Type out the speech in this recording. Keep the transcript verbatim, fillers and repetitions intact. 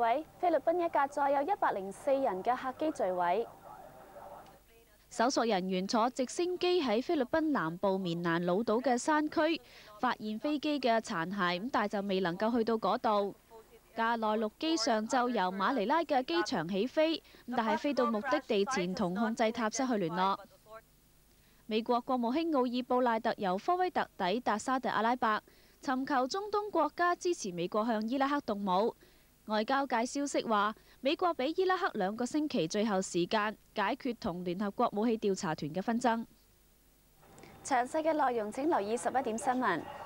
位，菲律賓一架載有一百零四人嘅客機墜毀。搜索人員坐直升機喺菲律賓南部棉蘭老島嘅山區發現飛機嘅殘骸，咁但係就未能夠去到嗰度。架內陸機上晝由馬尼拉嘅機場起飛，咁但係飛到目的地前同控制塔失去聯絡。美國國務卿奧爾布賴特由科威特抵達沙特阿拉伯，尋求中東國家支持美國向伊拉克動武。外交界消息話，美國俾伊拉克兩個星期最後時間解決同聯合國武器調查團嘅紛爭。詳細嘅內容請留意十一點新聞。